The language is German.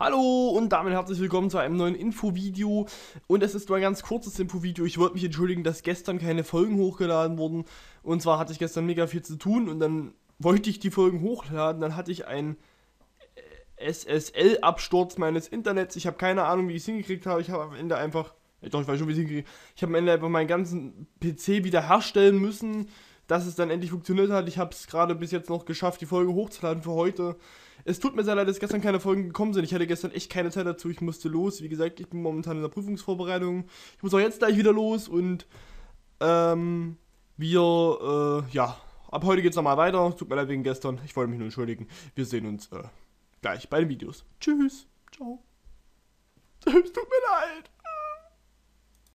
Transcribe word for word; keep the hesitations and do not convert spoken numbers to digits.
Hallo und damit herzlich willkommen zu einem neuen Infovideo und es ist nur ein ganz kurzes Infovideo. Ich wollte mich entschuldigen, dass gestern keine Folgen hochgeladen wurden und zwar hatte ich gestern mega viel zu tun und dann wollte ich die Folgen hochladen, dann hatte ich einen S S L-Absturz meines Internets. Ich habe keine Ahnung, wie ich es hingekriegt habe. Ich habe am Ende einfach, ja, doch, ich weiß schon, wie ich es hingekriegt habe. Ich habe am Ende einfach meinen ganzen P C wieder herstellen müssen, dass es dann endlich funktioniert hat. Ich habe es gerade bis jetzt noch geschafft, die Folge hochzuladen für heute. Es tut mir sehr leid, dass gestern keine Folgen gekommen sind. Ich hatte gestern echt keine Zeit dazu. Ich musste los. Wie gesagt, ich bin momentan in der Prüfungsvorbereitung. Ich muss auch jetzt gleich wieder los und ähm, wir, äh, ja, ab heute geht's nochmal weiter. Tut mir leid wegen gestern. Ich wollte mich nur entschuldigen. Wir sehen uns, äh, gleich bei den Videos. Tschüss. Ciao. Es tut mir leid.